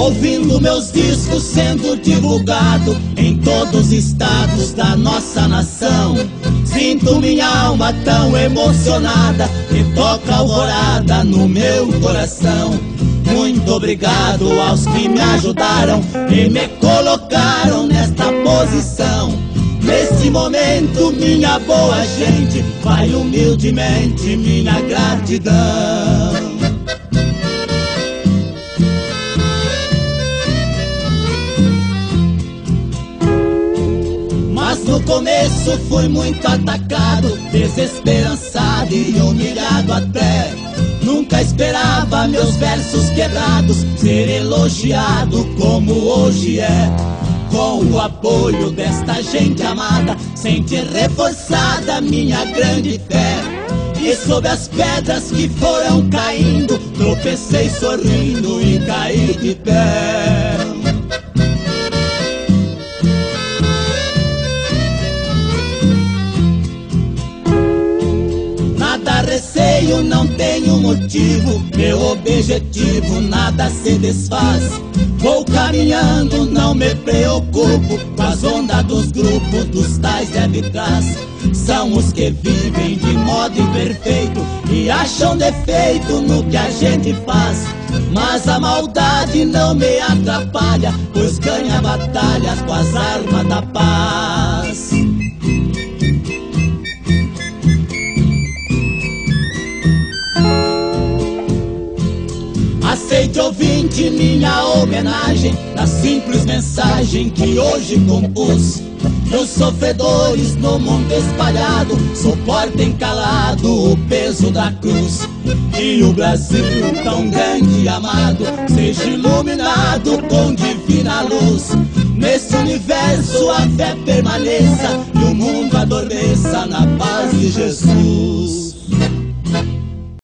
ouvindo meus discos sendo divulgado em todos os estados da nossa nação. Sinto minha alma tão emocionada que toca alvorada no meu coração. Muito obrigado aos que me ajudaram e me colocaram nesta posição. Nesse momento, minha boa gente, vai humildemente minha gratidão. Mas no começo fui muito atacado, desesperançado e humilhado até. Nunca esperava meus versos quebrados ser elogiado como hoje é. Com o apoio desta gente amada, senti reforçada minha grande fé. E sob as pedras que foram caindo, tropecei sorrindo e caí de pé. Nada receio, não tenho motivo, meu objetivo nada se desfaz. Vou caminhando, não me preocupo com as ondas dos grupos dos tais de trás. São os que vivem de modo imperfeito e acham defeito no que a gente faz. Mas a maldade não me atrapalha, pois ganha batalhas com as armas da paz. Aceite, ouvinte, minha homenagem da simples mensagem que hoje compus. Os sofredores no mundo espalhado suportem calado o peso da cruz. E o Brasil tão grande e amado seja iluminado com divina luz. Nesse universo a fé permaneça e o mundo adormeça na paz de Jesus.